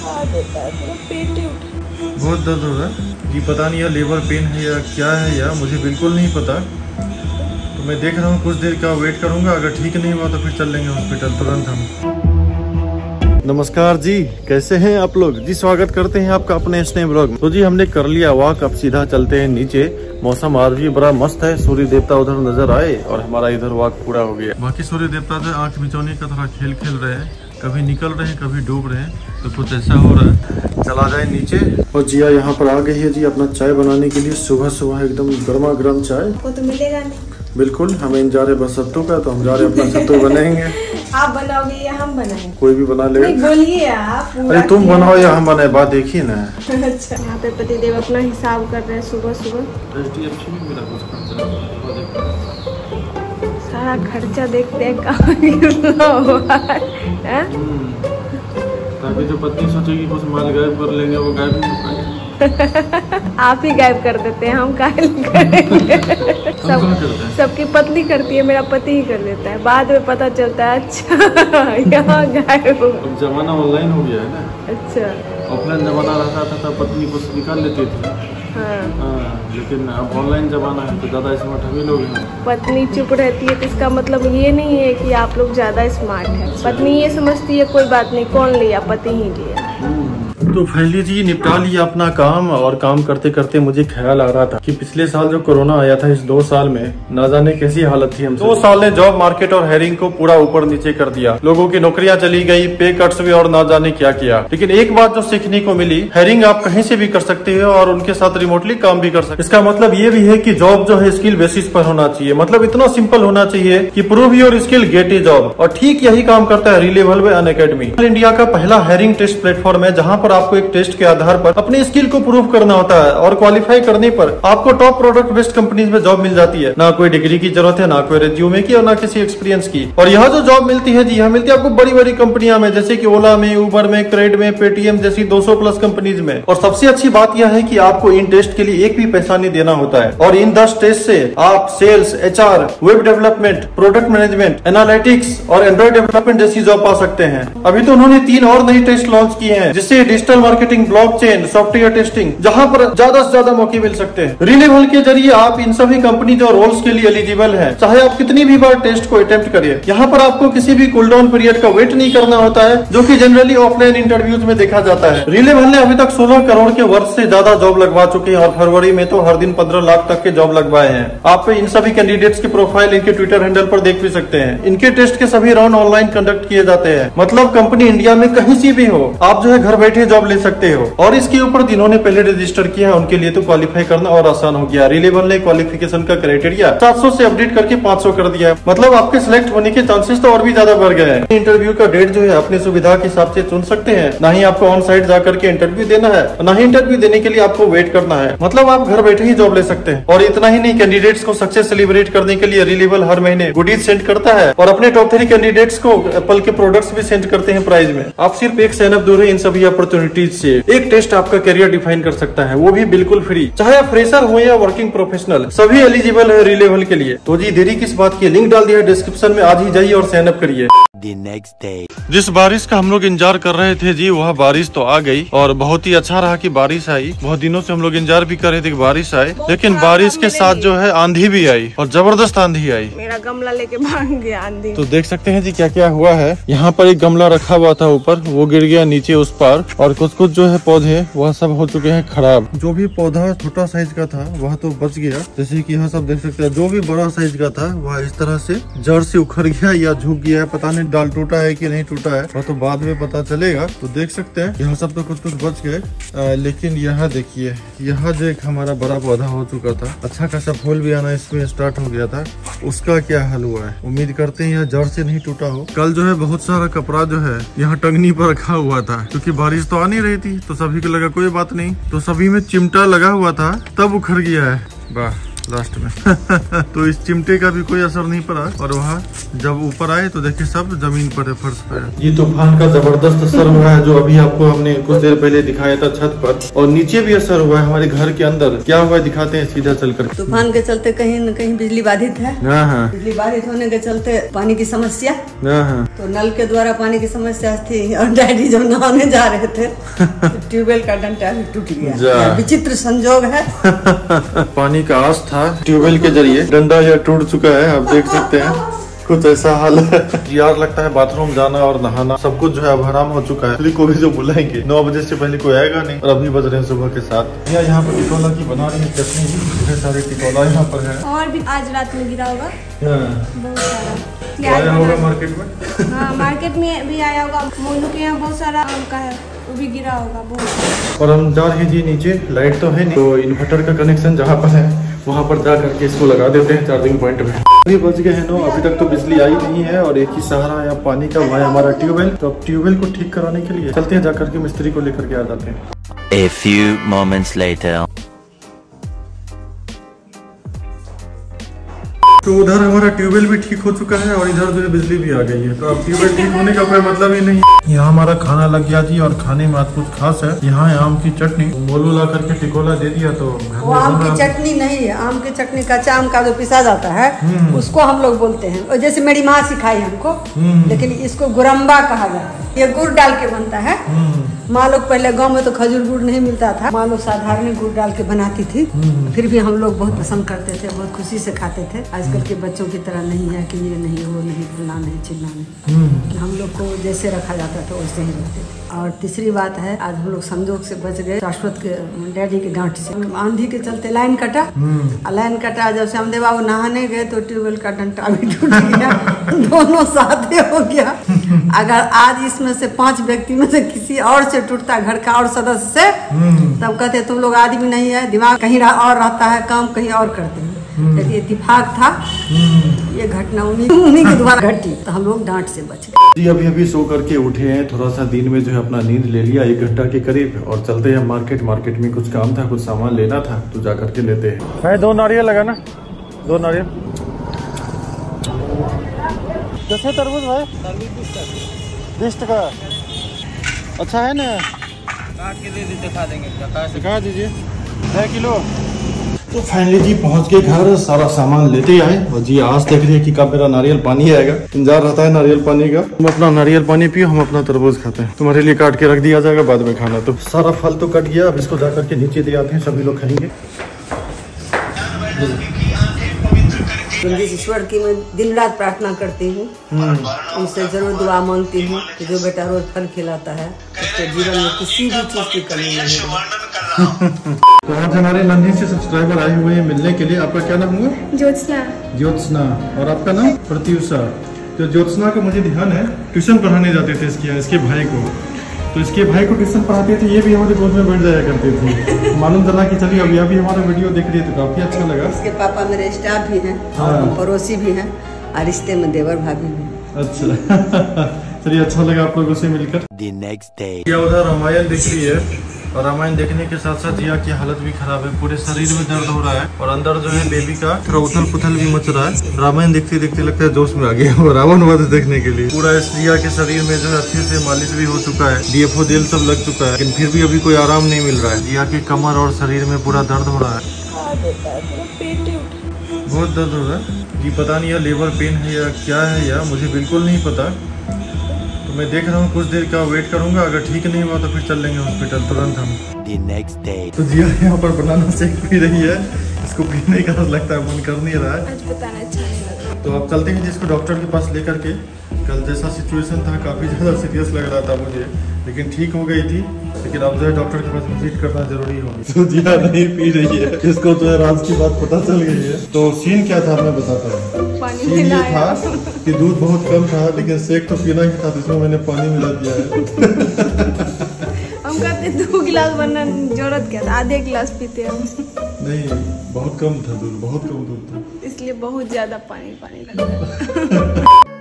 देता है, पूरा पेट ही उठा। बहुत दर्द हो रहा है कि पता नहीं यार लेबर पेन है या क्या है यार, मुझे बिल्कुल नहीं पता। तो मैं देख रहा हूँ कुछ देर का वेट करूँगा, अगर ठीक नहीं हुआ तो फिर चल लेंगे हॉस्पिटल तुरंत हम। नमस्कार जी, कैसे हैं आप लोग जी? स्वागत करते हैं आपका अपने स्नेह ब्लॉग में। तो जी हमने कर लिया वॉक, अब सीधा चलते हैं नीचे। मौसम आज भी बड़ा मस्त है, सूर्य देवता उधर नजर आए और हमारा इधर वॉक पूरा हो गया। बाकी सूर्य देवता जो आंख मिचौने का थोड़ा खेल खेल रहे हैं, कभी निकल रहे हैं कभी डूब रहे हैं, तो कुछ ऐसा हो रहा है। चला जाए नीचे। और जिया यहाँ पर आ गई है जी अपना चाय बनाने के लिए। सुबह सुबह एकदम गर्मा गर्म चाय। वो तो मिलेगा नहीं। बिल्कुल, हमें इंतजार है बस सत्तू का, तो हम जा रहे हैं अपना सत्तू बनाएंगे। आप बनाओगे या हम बनाएंगे? कोई भी बना लेगा। बोलिए आप। अरे तुम बनाओ या हम बनाए, बात देखिए ना। अच्छा, यहाँ पे पतिदेव अपना हिसाब कर रहे हैं सुबह सुबह। सारा खर्चा देखते हैं कहाँ कितना हुआ है। तभी तो पत्नी सोचेगी कुछ माल गायब कर लेंगे, वो गायब नहीं हो पाएगा। आप ही गायब कर देते हैं, हम काहे करेंगे? सबकी पत्नी करती है, मेरा पति ही कर देता है। बाद में पता चलता है अच्छा यहाँ गायब हो। अब जमाना ऑनलाइन हो गया है ना। अच्छा, ऑफलाइन जमाना रहता था तब पत्नी को निकाल लेते थे। हाँ, लेकिन अब ऑनलाइन जमाना है तो ज्यादा स्मार्ट हम ही लोग हैं। पत्नी चुप रहती है तो इसका मतलब ये नहीं है कि आप लोग ज्यादा स्मार्ट है। पत्नी ये समझती है कोई बात नहीं, कौन लिया, पति ही लिया। तो फाइनली जी निपटा लिया अपना काम, और काम करते करते मुझे ख्याल आ रहा था कि पिछले साल जो कोरोना आया था, इस 2 साल में ना जाने कैसी हालत थी हम। 2 साल ने जॉब मार्केट और हायरिंग को पूरा ऊपर नीचे कर दिया। लोगों की नौकरियां चली गई, पे कट्स भी, और ना जाने क्या किया। लेकिन एक बात जो सीखने को मिली, हायरिंग आप कहीं से भी कर सकते हो और उनके साथ रिमोटली काम भी कर सकते। इसका मतलब ये भी है कि जॉब जो है स्किल बेसिस पर होना चाहिए। मतलब इतना सिंपल होना चाहिए कि prove your skill get a job. और ठीक यही काम करता है रिलेवल में अनअकैडमी। इंडिया का पहला हायरिंग टेस्ट प्लेटफॉर्म है, जहाँ पर आपको एक टेस्ट के आधार पर अपने स्किल को प्रूव करना होता है, और क्वालिफाई करने पर आपको टॉप प्रोडक्ट बेस्ड कंपनीज में जॉब मिल जाती है। ना कोई डिग्री की जरूरत है, ना कोई रेज्यूमे की, और ना किसी एक्सपीरियंस की। और यहाँ जो जॉब मिलती है जी, यहाँ मिलती है आपको बड़ी बड़ी कंपनियां में, जैसे कि ओला में, उबर में, क्रेड में, पेटीएम जैसी 200+ कंपनीज में। और सबसे अच्छी बात यह है कि आपको इन टेस्ट के लिए एक भी पैसा नहीं देना होता है। और इन 10 टेस्ट से आप sales, HR, web development, product management, analytics और एंड्रॉइड डेवलपमेंट जैसी जॉब पा सकते हैं। अभी तो उन्होंने 3 और नई टेस्ट लॉन्च किए हैं, जिससे digital marketing, blockchain, software testing, जहां पर ज्यादा से ज्यादा मौके मिल सकते हैं। रिलेवल के जरिए आप इन सभी कंपनी जो रोल्स के लिए एलिजिबल है, चाहे आप कितनी भी बार टेस्ट को अटेम्प्ट करिए। यहाँ पर आपको किसी भी कूल डाउन पीरियड का वेट नहीं करना होता है, जो कि जनरली ऑफलाइन इंटरव्यूज में देखा जाता है। रिलेवल ने अभी तक 16 करोड़ के वर्ष से ज्यादा जॉब लगवा चुके हैं, और फरवरी में तो हर दिन 15 लाख तक के जॉब लगवाए हैं। आप इन सभी कैंडिडेट्स की प्रोफाइल इनके ट्विटर हैंडल पर देख भी सकते हैं। इनके टेस्ट के सभी राउंड ऑनलाइन कंडक्ट किए जाते हैं। मतलब कंपनी इंडिया में कहीं से भी हो, आप जो है घर बैठे जॉब ले सकते हो। और इसके ऊपर जिन्होंने पहले रजिस्टर किया है उनके लिए तो क्वालिफाई करना और आसान हो गया। रिलेवल ने क्वालिफिकेशन का क्राइटेरिया 700 से अपडेट करके 500 कर दिया है। मतलब आपके सिलेक्ट होने के चांसेस तो और भी ज्यादा बढ़ गए हैं। इंटरव्यू का डेट जो है अपनी सुविधा के हिसाब से चुन सकते हैं। ना ही आपको ऑन साइट जाकर के इंटरव्यू देना है, ना ही इंटरव्यू देने के लिए आपको वेट करना है। मतलब आप घर बैठे ही जॉब ले सकते हैं। और इतना ही नहीं, कैंडिडेट्स को सक्सेस सेलिब्रेट करने के लिए रिलेवल हर महीने गुडीज सेंड करता है, और अपने टॉप 3 कैंडिडेट्स को एप्पल के प्रोडक्ट्स भी सेंड करते हैं प्राइज में। आप सिर्फ एक साइन अप दूर है इन सभी अपॉर्चुनिटीज से। एक टेस्ट आपका करियर डिफाइन कर सकता है, वो भी बिल्कुल फ्री। चाहे आप फ्रेशर हो या वर्किंग प्रोफेशनल, सभी एलिजिबल है रिलेवल के लिए। तो जी देरी किस बात की, लिंक डाल दिया है डिस्क्रिप्शन में, आज ही जाइए और साइन अप करिए। जिस बारिश का हम लोग इंतजार कर रहे थे जी, वह बारिश तो आ गई, और बहुत ही अच्छा रहा कि बारिश आई। बहुत दिनों से हम लोग इंतजार भी कर रहे थे कि बारिश आए, लेकिन बारिश के साथ जो है आंधी भी आई, और जबरदस्त आंधी आई। मेरा गमला लेके भाग गया आंधी। तो देख सकते हैं जी क्या क्या हुआ है। यहाँ पर एक गमला रखा हुआ था ऊपर, वो गिर गया नीचे उस पार, और कुछ कुछ जो है पौधे वह सब हो चुके हैं खराब। जो भी पौधा छोटा साइज का था वह तो बच गया, जैसे कि यहाँ सब देख सकते हैं। जो भी बड़ा साइज का था वह इस तरह से जड़ से उखड़ गया या झुक गया है, पता नहीं डाल टूटा है कि नहीं टूटा है, वह तो बाद में पता चलेगा। तो देख सकते हैं यहाँ सब तो कुछ कुछ बच गए, लेकिन यहाँ देखिए, यहाँ जो एक हमारा बड़ा पौधा हो चुका था, अच्छा खासा फूल भी आना इसमें स्टार्ट हो गया था, उसका क्या हाल हुआ है। उम्मीद करते हैं यह जड़ से नहीं टूटा हो। कल जो है बहुत सारा कपड़ा जो है यहाँ टंगनी पर रखा हुआ था, क्योंकि बारिश तो आ नहीं रही थी, तो सभी को लगा कोई बात नहीं, तो सभी में चिमटा लगा हुआ था, तब उखड़ गया है। वाह, लास्ट में। तो इस चिमटे का भी कोई असर नहीं पड़ा और वहाँ जब ऊपर आए तो देखिए सब जमीन पर है, फर्श पर है। ये तूफान का जबरदस्त असर हुआ है, जो अभी आपको हमने कुछ देर पहले दिखाया था छत पर, और नीचे भी असर हुआ है हमारे घर के अंदर। क्या हुआ दिखाते हैं सीधा चलकर। तूफान के चलते कहीं न कहीं बिजली बाधित है। बिजली बाधित होने के चलते पानी की समस्या, तो नल के द्वारा पानी की समस्या थी और डैडी जब नहाने जा रहे थे तो ट्यूबवेल का डंडा भी टूट गया। विचित्र संजोग है। पानी का आस था, ट्यूबवेल के जरिए डंडा यह टूट चुका है, आप देख सकते हैं कुछ ऐसा हाल है। यार लगता है बाथरूम जाना और नहाना सब कुछ जो है अब हराम हो चुका है। को भी जो बुलाएंगे 9 बजे से पहले कोई आएगा नहीं, और अभी बज रहे हैं सुबह के 7। यहाँ पर टिकोला की बना रही है चटनी, ढेर सारे टिकोला यहाँ पर है। और भी आज रात में गिरा होगा बहुत सारा, आया होगा मार्केट में। हाँ मार्केट में भी आया होगा। मोनू के यहाँ बहुत सारा आम का है, वो भी गिरा होगा बहुत। और हम जा रहे हैं जी नीचे, लाइट तो है नहीं, तो इन्वर्टर का कनेक्शन जहाँ पर है वहाँ पर जा करके इसको लगा देते हैं चार्जिंग पॉइंट में। अभी बज गए हैं 9, अभी तक तो बिजली आई नहीं है और एक ही सहारा है पानी का, वहाँ है हमारा ट्यूबवेल। तो अब ट्यूबवेल को ठीक कराने के लिए चलते हैं, जाकर के मिस्त्री को लेकर के आ जाते हैं। A few moments later. तो उधर हमारा ट्यूबवेल भी ठीक हो चुका है और इधर जो है बिजली भी आ गई है। तो अब ट्यूबवेल ठीक होने का कोई मतलब ही नहीं। यहाँ हमारा खाना लग गया जी, और खाने में आज कुछ खास है। यहाँ है आम की चटनी, मोलू ला करके टिकोला दे दिया। तो वो आम की चटनी नहीं है, आम की चटनी कच्चा आम का जो पिसा जाता है उसको हम लोग बोलते हैं, और जैसे मेरी माँ सिखाई हमको, लेकिन इसको गुरम्बा कहा जाता है। ये गुड़ डाल के बनता है। माँ लोग पहले गांव में तो खजूर गुड़ नहीं मिलता था, माँ लोग साधारण गुड़ डाल के बनाती थी। फिर भी हम लोग बहुत पसंद करते थे, बहुत खुशी से खाते थे। आजकल के बच्चों की तरह नहीं है कि ये नहीं वो नहीं, फुलना नहीं चिल्ला नहीं। हम लोग को जैसे रखा जाता था वैसे ही रहते थे। और तीसरी बात है, आज हम लोग संजोग से बच गए शाश्वत के डैडी के डांट से। आंधी के चलते लाइन कटा, लाइन कटा, जब से हमदेव बाबू नहाने गए तो ट्यूबवेल का डंडा भी टूट गया। दोनों साथ हो गया। अगर आज इसमें से 5 व्यक्ति में से किसी और से टूटता, घर का और सदस्य से, तब कहते तुम लोग आदमी नहीं है, दिमाग कहीं और रहता है, काम कहीं और करते हैं। लेकिन इत्तेफाक था, ये घटना उन्हीं के द्वारा घटी, तो हम लोग डांट से बच गए। अभी सो करके उठे हैं, थोड़ा सा दिन में जो है अपना नींद ले लिया 1 घंटा के करीब, और चलते हैं मार्केट। मार्केट में कुछ काम था, कुछ सामान लेना था, तो जा करके लेते हैं। भाई 2 नारियल लगाना, 2 नारियल। कैसे तरबूज भाई? 20 टका। अच्छा है ना, काट के दे दिखा देंगे, दिखा दीजिए 1 किलो। तो फाइनली जी पहुंच के घर, सारा सामान लेते आए, और जी आज देख रहे हैं कि कब मेरा नारियल पानी आएगा। इंतजार रहता है नारियल पानी का। तुम अपना नारियल पानी पियो, हम अपना तरबूज खाते हैं। तुम्हारे लिए काट के रख दिया जाएगा, बाद में खाना। तो सारा फल तो कट गया, अब इसको जाकर के नीचे दे आते हैं, सभी लोग खाएंगे। ईश्वर की मैं दिन रात प्रार्थना करती हूँ, उनसे जरूर दुआ मांगती हूँ कि जो बेटा रोज फल खिलाता है उसके जीवन में किसी भी चीज की कमी नहीं है। तो आज हमारे लंदन से सब्सक्राइबर आए हुए हैं मिलने के लिए। आपका क्या नाम हुआ? ज्योत्सना। ज्योत्सना। और आपका नाम? प्रत्युषा। तो ज्योत्सना का मुझे ध्यान है, ट्यूशन पढ़ाने जाते थे इसके भाई को। तो इसके भाई को ट्यूशन पढ़ाते थे, ये भी हमारे गोद में बैठ जाया करते थे। मालूम चला कि चलिए अभी अभी हमारा वीडियो देख रही है, तो काफी अच्छा लगा। इसके पापा मेरे स्टाफ भी हैं, पड़ोसी भी हैं, और रिश्ते में देवर भाभी भी। अच्छा चलिए, अच्छा लगा आप लोगों से मिलकर। The next day. उधर रामायण दिख रही है, और रामायण देखने के साथ साथ जिया की हालत भी खराब है, पूरे शरीर में दर्द हो रहा है, और अंदर जो है बेबी का थोड़ा उथल पुथल भी मच रहा है। रामायण देखते देखते लगता है जोश में आ गया वो रावण वध देखने के लिए। पूरा जिया के शरीर में जो है अच्छे से मालिश भी हो चुका है, DFO जेल सब लग चुका है, लेकिन फिर भी अभी कोई आराम नहीं मिल रहा है। जिया के कमर और शरीर में पूरा दर्द हो रहा है, बहुत दर्द हो रहा है। ये पता नहीं है लेबर पेन है या क्या है, या मुझे बिल्कुल नहीं पता। तो मैं देख रहा हूँ, कुछ देर का वेट करूंगा, अगर ठीक नहीं हुआ तो फिर चल लेंगे हॉस्पिटल तुरंत हम। The next day. तो जिया यहाँ पर बनाना शेक पी रही है, इसको पीने का लगता है मन कर नहीं रहा है। आज बताना अच्छा नहीं लगा। तो अब चलते हैं जिसको डॉक्टर के पास लेकर के। कल जैसा सिचुएशन था काफी ज्यादा सीरियस लग रहा था मुझे, लेकिन ठीक हो गई थी। लेकिन अब जो है डॉक्टर के पास विजिट करना जरूरी होगी। तो जिया नहीं पी रही है, इसको जो है राज की बात पता चल गई है। तो सीन क्या था मैं बताता हूँ। सीन ये था कि दूध बहुत कम था, लेकिन शेक तो पीना ही था, तो इसमें मैंने पानी मिला दिया है। हम कहते 2 गिलास बनना जरूरत क्या था, आधे गिलास पीते हम। नहीं, बहुत कम था दूध, बहुत कम दूध था, इसलिए बहुत ज्यादा पानी लग रहा है।